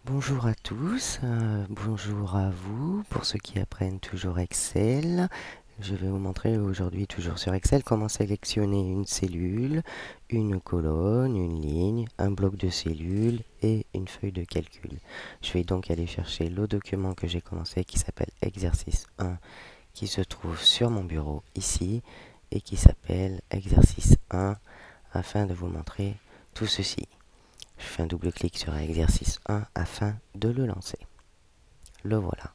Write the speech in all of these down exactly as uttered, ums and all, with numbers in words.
Bonjour à tous, euh, bonjour à vous pour ceux qui apprennent toujours Excel. Je vais vous montrer aujourd'hui toujours sur Excel comment sélectionner une cellule, une colonne, une ligne, un bloc de cellules et une feuille de calcul. Je vais donc aller chercher le document que j'ai commencé qui s'appelle exercice un qui se trouve sur mon bureau ici et qui s'appelle exercice un afin de vous montrer tout ceci. Je fais un double clic sur exercice un afin de le lancer. Le voilà.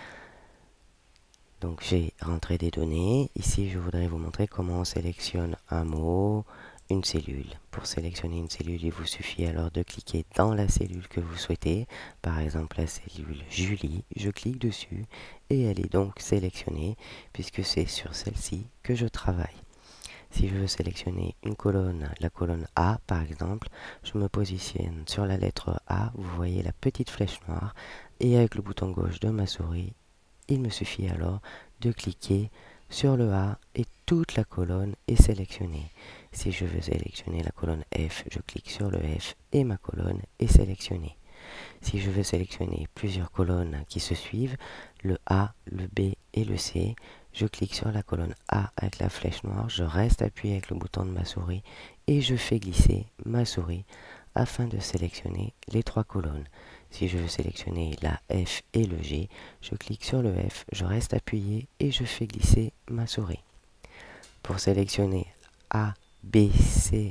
Donc j'ai rentré des données. Ici, je voudrais vous montrer comment on sélectionne un mot, une cellule. Pour sélectionner une cellule, il vous suffit alors de cliquer dans la cellule que vous souhaitez. Par exemple, la cellule Julie. Je clique dessus et elle est donc sélectionnée puisque c'est sur celle-ci que je travaille. Si je veux sélectionner une colonne, la colonne A par exemple, je me positionne sur la lettre A, vous voyez la petite flèche noire, et avec le bouton gauche de ma souris, il me suffit alors de cliquer sur le A et toute la colonne est sélectionnée. Si je veux sélectionner la colonne F, je clique sur le F et ma colonne est sélectionnée. Si je veux sélectionner plusieurs colonnes qui se suivent, le A, le B et le C, je clique sur la colonne A avec la flèche noire, je reste appuyé avec le bouton de ma souris et je fais glisser ma souris afin de sélectionner les trois colonnes. Si je veux sélectionner la F et le G, je clique sur le F, je reste appuyé et je fais glisser ma souris. Pour sélectionner A, B, C,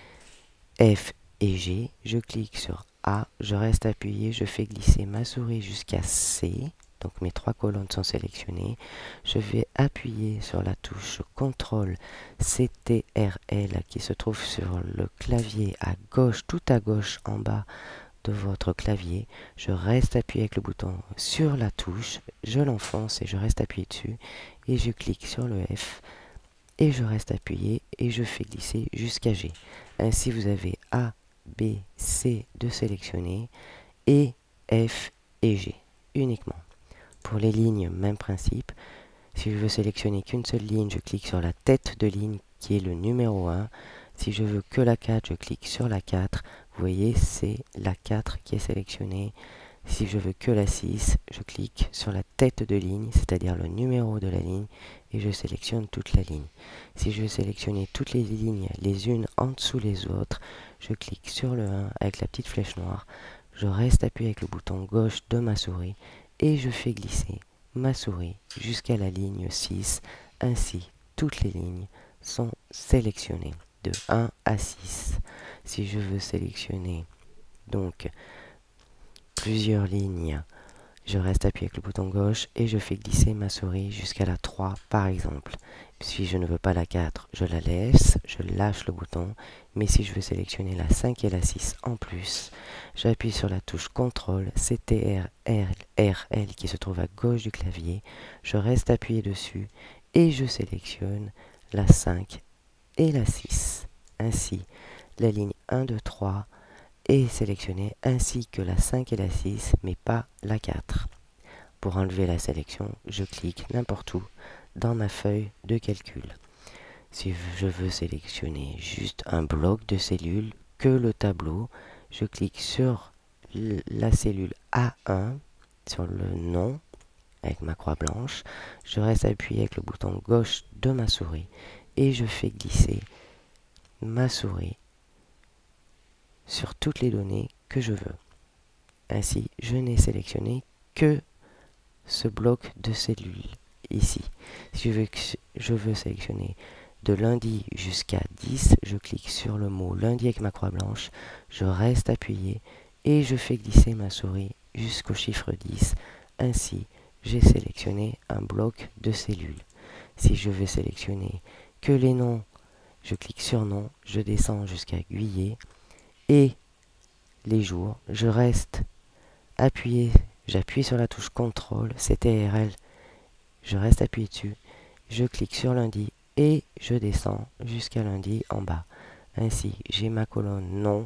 F et G, je clique sur A, je reste appuyé, je fais glisser ma souris jusqu'à C, donc mes trois colonnes sont sélectionnées. Je vais appuyer sur la touche contrôle C T R L qui se trouve sur le clavier à gauche, tout à gauche en bas de votre clavier. Je reste appuyé avec le bouton sur la touche, je l'enfonce et je reste appuyé dessus et je clique sur le F et je reste appuyé et je fais glisser jusqu'à G. Ainsi vous avez A, B, C de sélectionner et F et G uniquement. Pour les lignes, même principe. Si je veux sélectionner qu'une seule ligne, je clique sur la tête de ligne qui est le numéro un. Si je veux que la quatre, je clique sur la quatre. Vous voyez, c'est la quatre qui est sélectionnée. Si je veux que la six, je clique sur la tête de ligne, c'est-à-dire le numéro de la ligne, et je sélectionne toute la ligne. Si je veux sélectionner toutes les lignes les unes en dessous les autres, je clique sur le un avec la petite flèche noire, je reste appuyé avec le bouton gauche de ma souris, et je fais glisser ma souris jusqu'à la ligne six. Ainsi, toutes les lignes sont sélectionnées de un à six. Si je veux sélectionner donc plusieurs lignes, je reste appuyé avec le bouton gauche et je fais glisser ma souris jusqu'à la trois par exemple. Si je ne veux pas la quatre, je la laisse, je lâche le bouton. Mais si je veux sélectionner la cinq et la six en plus, j'appuie sur la touche contrôle C T R L qui se trouve à gauche du clavier. Je reste appuyé dessus et je sélectionne la cinq et la six. Ainsi, la ligne un, deux, trois est sélectionnée ainsi que la cinq et la six, mais pas la quatre. Pour enlever la sélection, je clique n'importe où dans ma feuille de calcul. Si je veux sélectionner juste un bloc de cellules, que le tableau, je clique sur la cellule A un, sur le nom, avec ma croix blanche. Je reste appuyé avec le bouton gauche de ma souris et je fais glisser ma souris sur toutes les données que je veux. Ainsi, je n'ai sélectionné que ce bloc de cellules ici. Si je veux, je veux sélectionner de lundi jusqu'à dix, je clique sur le mot lundi avec ma croix blanche, je reste appuyé et je fais glisser ma souris jusqu'au chiffre dix. Ainsi, j'ai sélectionné un bloc de cellules. Si je veux sélectionner que les noms, je clique sur nom, je descends jusqu'à Guillet et les jours, je reste appuyé, j'appuie sur la touche contrôle C T R L, je reste appuyé dessus, je clique sur lundi et je descends jusqu'à lundi en bas. Ainsi, j'ai ma colonne nom,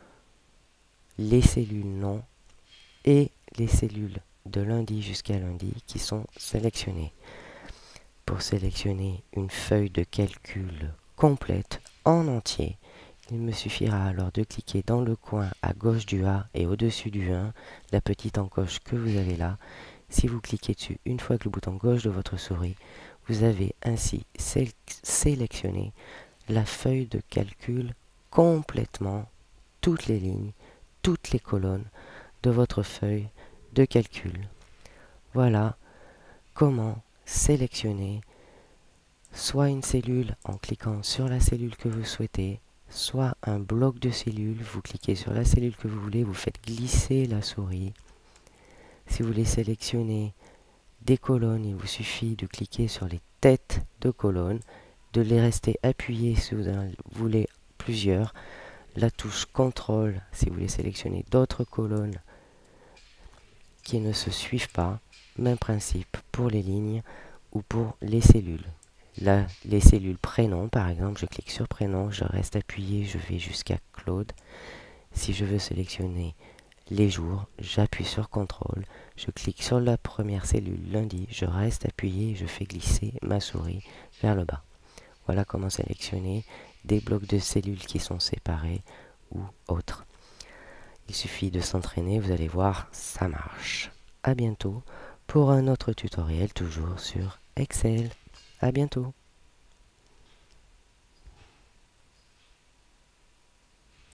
les cellules nom et les cellules de lundi jusqu'à lundi qui sont sélectionnées. Pour sélectionner une feuille de calcul complète en entier, Il me suffira alors de cliquer dans le coin à gauche du A et au-dessus du un, la petite encoche que vous avez là. Si vous cliquez dessus une fois avec le bouton gauche de votre souris, vous avez ainsi sélectionné la feuille de calcul complètement, toutes les lignes, toutes les colonnes de votre feuille de calcul. Voilà comment sélectionner soit une cellule en cliquant sur la cellule que vous souhaitez, soit un bloc de cellules. Vous cliquez sur la cellule que vous voulez, vous faites glisser la souris. Si vous voulez sélectionner des colonnes, il vous suffit de cliquer sur les têtes de colonnes, de les rester appuyées si vous en voulez plusieurs. La touche contrôle si vous voulez sélectionner d'autres colonnes qui ne se suivent pas. Même principe pour les lignes ou pour les cellules. Là, les cellules prénom, par exemple, je clique sur prénom, je reste appuyé, je vais jusqu'à Claude. Si je veux sélectionner les jours, j'appuie sur contrôle, je clique sur la première cellule lundi, je reste appuyé et je fais glisser ma souris vers le bas. Voilà comment sélectionner des blocs de cellules qui sont séparés ou autres. Il suffit de s'entraîner, vous allez voir, ça marche. À bientôt pour un autre tutoriel toujours sur Excel. À bientôt.